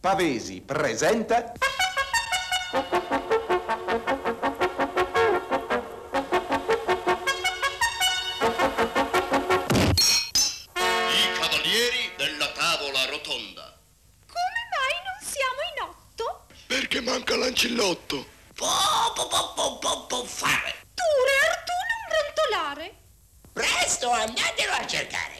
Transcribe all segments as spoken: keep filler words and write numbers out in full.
Pavesi presenta... I cavalieri della tavola rotonda. Come mai non siamo in otto? Perché manca l'ancillotto. Po, po, po, po, po, po, fare. Turer, tu non brontolare. Presto, andatelo a cercare.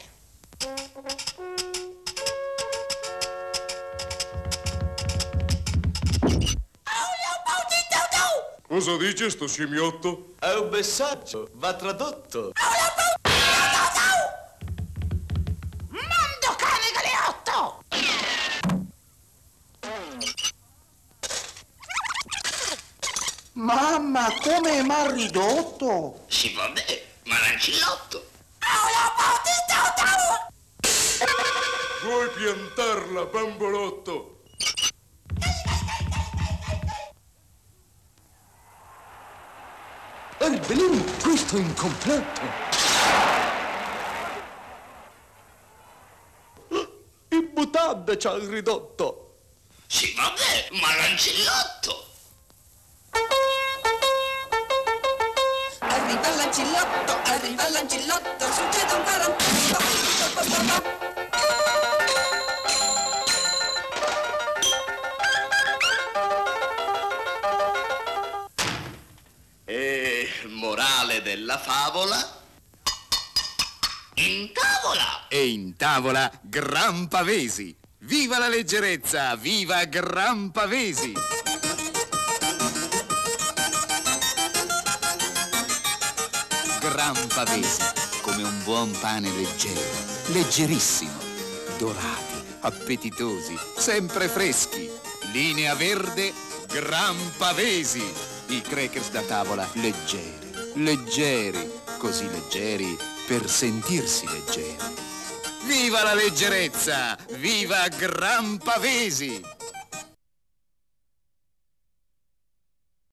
Cosa dice sto scimmiotto? È un messaggio, va tradotto. Mondo cane galeotto! Mamma, come m'ha ridotto! Sì, vabbè, ma l'ancillotto. Vuoi piantarla, bambolotto? Erbelin, questo è incompleto. In mutande ci ha ridotto. Sì, vabbè, ma l'ancillotto. Arriva l'ancillotto, arriva l'ancillotto, succede un quarantotto. E morale della favola? In tavola! E in tavola Gran Pavesi. Viva la leggerezza, viva Gran Pavesi! Gran Pavesi, come un buon pane leggero, leggerissimo, dorati, appetitosi, sempre freschi. Linea verde, Gran Pavesi. I crackers da tavola leggeri, leggeri, così leggeri per sentirsi leggeri. Viva la leggerezza! Viva Gran Pavesi!